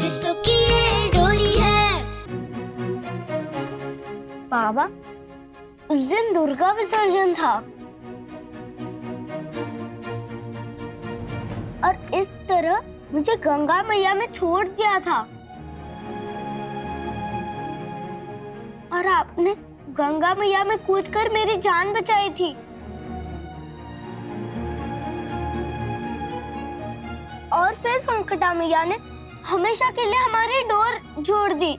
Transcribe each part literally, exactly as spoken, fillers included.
रिश्तों की ये डोरी है। बाबा, उस दिन दुर्गा विसर्जन था और इस तरह मुझे गंगा मैया में छोड़ दिया था और आपने गंगा मैया में कूदकर मेरी जान बचाई थी। और फिर संकटा मैया ने हमेशा के लिए हमारी डोर जोड़ दी।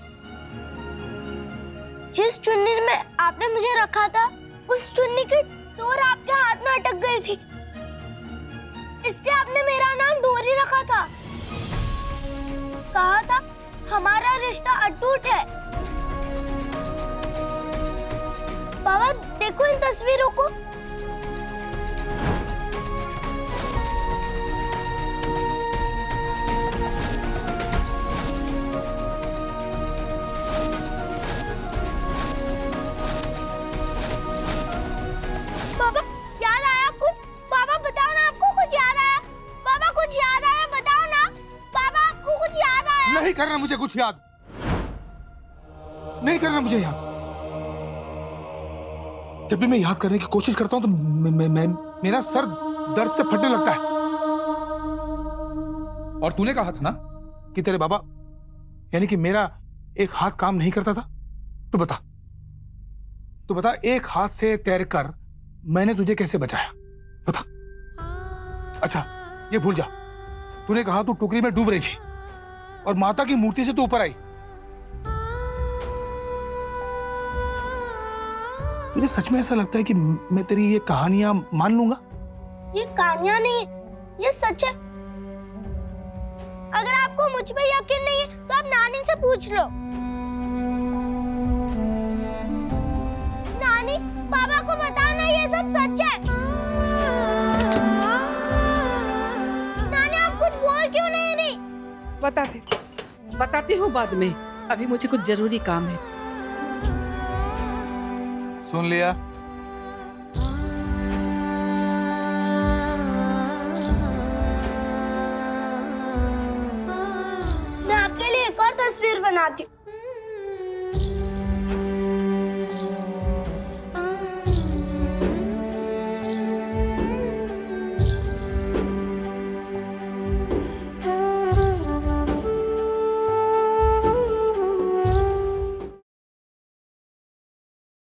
जिस चुन्नी में आपने मुझे रखा था, उस चुन्नी की डोर आपके हाथ में अटक गई थी, इसलिए आपने मेरा नाम डोरी रखा था। कहा था हमारा रिश्ता अटूट है। बाबा देखो इन तस्वीरों को। बाबा याद आया कुछ? बाबा बताओ ना, आपको कुछ याद आया? बाबा कुछ याद आया, बताओ ना। बाबा आपको कुछ याद आया? नहीं करना मुझे कुछ याद, नहीं करना मुझे याद। जब भी मैं याद करने की कोशिश करता हूं तो मैं, मैं, मैं, मेरा सर दर्द से फटने लगता है। और तूने कहा था ना कि तेरे बाबा यानी कि मेरा एक हाथ काम नहीं करता था। तो बता तो बता एक हाथ से तैरकर मैंने तुझे कैसे बचाया, बता। अच्छा ये भूल जा, तूने कहा तू टोकरी में डूब रही थी और माता की मूर्ति से तू ऊपर आई। मुझे सच में ऐसा लगता है कि मैं तेरी ये कहानियां मान लूंगा। ये कहानियां नहीं, ये सच है। अगर आपको मुझ पे यकीन नहीं है तो आप नानी से पूछ लो। नानी, पापा को बताओ ना ये सब सच है। नानी आप कुछ बोल क्यों नहीं रही? बताती बताती हूँ बाद में, अभी मुझे कुछ जरूरी काम है। सुन लिया? मैं आपके लिए एक और तस्वीर बनाती हूँ।